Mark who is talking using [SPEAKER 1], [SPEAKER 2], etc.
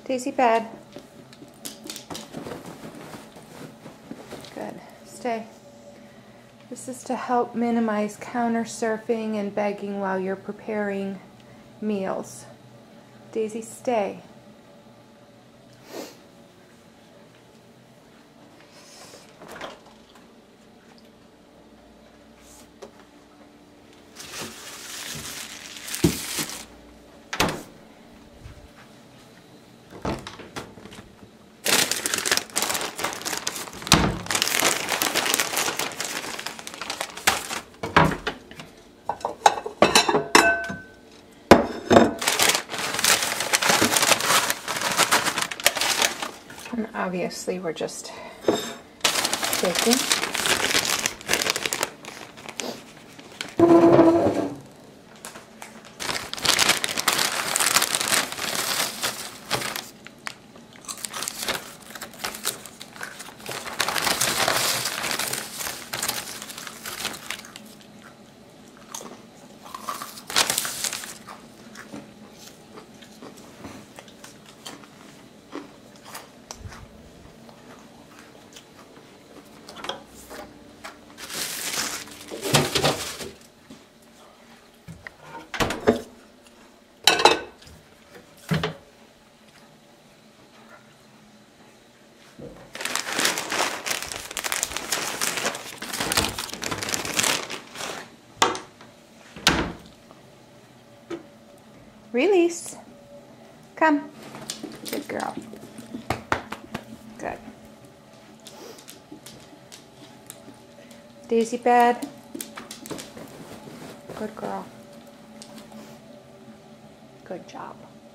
[SPEAKER 1] Daisy bed. Good. Stay. This is to help minimize counter surfing and begging while you're preparing meals. Daisy, stay. And obviously we're just shaking. Release. Come. Good girl. Good. Daisy bed. Good girl. Good job.